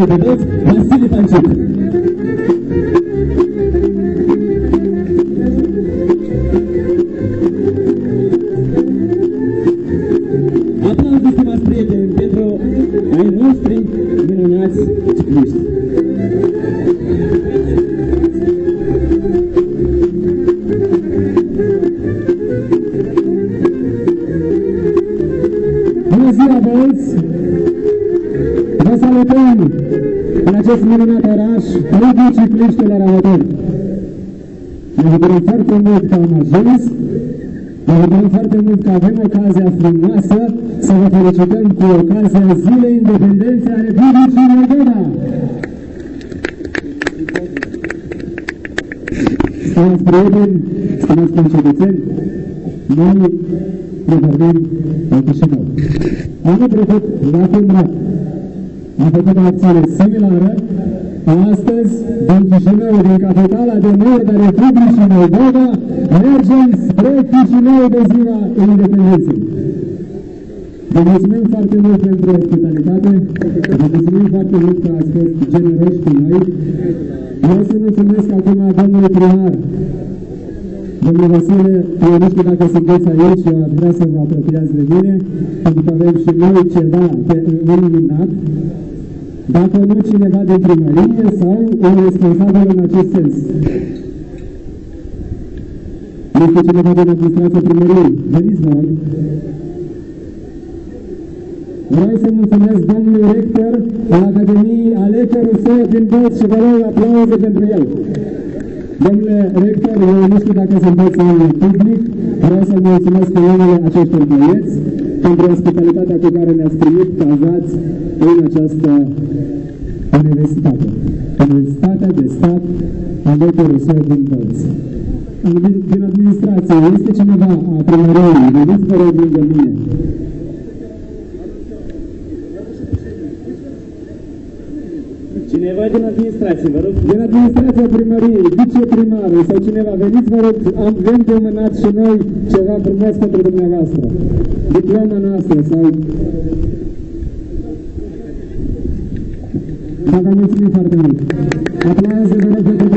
de pe toți, Vasile Panciuc. Aplauze, stimați prieteni, pentru ai noștri minunați cicliști. Bună ziua, băieți! Vă salutăm în acest minunat oraș, clubul cicliștilor amatori. Ne bucurăm foarte mult că am ajuns, ne bucurăm foarte mult că avem ocazia frumoasă să vă felicităm cu ocazia Zilei Independenței a Republicii Moldova. Stimați prieteni, stimați concetățeni, noi ne vorbim la Chișinău. Anul trecut, la Fumrat, am făcut o acțiune similară. Astăzi, din Chișinău, din capitala de nord a Republicii Moldova, mergem spre Chișinău de ziua Independenței. Vă mulțumim foarte mult pentru ospitalitate, vă mulțumim foarte mult că ați fost generoși cu noi. Vreau să mulțumesc acum domnului primar, domnul Vasile, eu nu știu dacă sunteți aici, eu aș vrea să vă apropiați de mine, pentru că avem și noi ceva de eliminat. Dacă nu cineva de primărie sau un responsabil în acest sens. Este cineva din administrația primăriei. Veniți, vă rog. Vreau să mulțumesc domnului rector al Academiei Alexe Rousseau din Bălți și vă rog aplauze pentru el. Domnule rector, eu nu știu dacă sunteți în public, vreau să mulțumesc în numele acestor băieți pentru ospitalitatea cu care ne-ați primit cazați în această universitate. Universitatea de stat Alexe Rousseau din Bălți. Din administrație, este cineva a primăriei, veniți vă rog lângă mine. Cineva din administrație, vă rog? Din administrația primăriei, viceprimarul sau cineva, veniți vă rog, avem de mânat și noi ceva frumos pentru dumneavoastră. Diploma noastră sau... Da, vă mulțumim foarte mult. Aplauze, vă rog, pentru